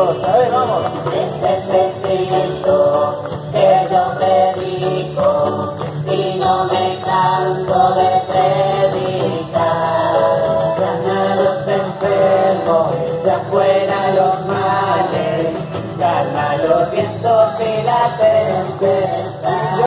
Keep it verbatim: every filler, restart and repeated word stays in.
todos, a ver, vamos. Este es el Cristo que yo predico y no me canso de predicar. Sana a los enfermos, ya fuera los males, calma los vientos y la tempestad.